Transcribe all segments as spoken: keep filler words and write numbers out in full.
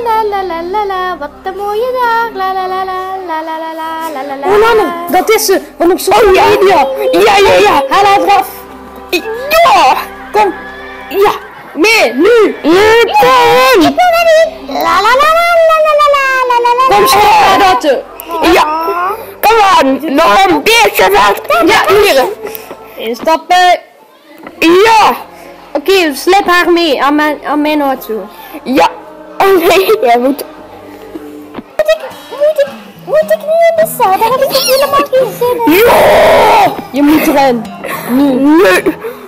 la la la la la, wat een mooie dag. La la la la la la la la la la la. Oh Lanne, dat is ze. Want op social media. Ja, ja, ja. Haal haar eraf. Ja. Kom. Ja. Nee, nu. Ja, kom. Ik wil dat niet. La la la la la la la la la la. Kom, stop haar dat. Ja. Kom aan. Nog een beetje weg. Ja, hier. Instappen. Ja. Oké, okay, slip haar mee aan mijn, aan mijn auto. Ja. Oh nee, jij moet... Moet ik, moet ik, moet ik nu in de cel? Daar heb ik helemaal geen zin in. Ja. Je moet erin. Nu. Nu.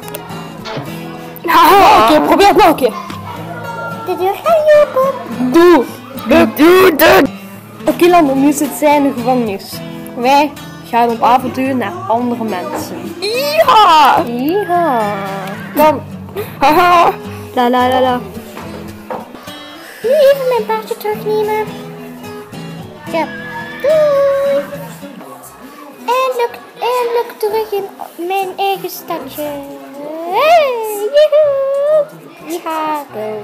Haha. Oké, okay, probeer het nog een keer. De deur gaat niet open. Doe. Doe, doe, doe. Oké, okay, Lanne, nu zit zij in de gevangenis. Wij gaan op avontuur naar andere mensen. Ja. Ja. Kom. Haha. La la la la. Nu even mijn paardje terugnemen. Ja. Doei. En loop, en loop terug in mijn eigen stadje. Hey, joehoe. Ja, go.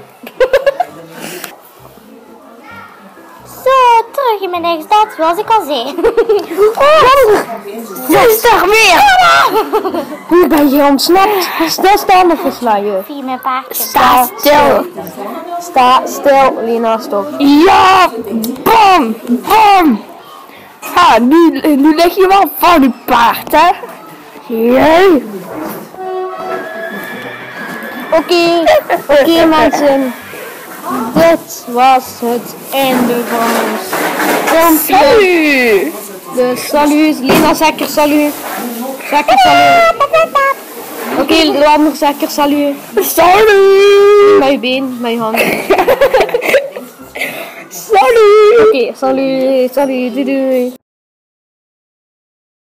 Zo, terug in mijn eigen stad, zoals ik al zei. Oh, rustig weer. Hoe ben je ontsnapt? Stil staan of versla je? Via mijn paardje. Sta stil. Sta stil, Lina, stop. Ja, bam, bam. Ha, nu, nu lig je wel van je paard, hè? Jee. Oké, oké mensen. Dit was het einde van ons filmpje. Salut! Dus salut, Lina zeker salut. Zeker salut. Oké, okay, de ander zeker salut. Salut! Mijn been, mijn hand. Salut! Oké, okay, salut, salut, doei doei.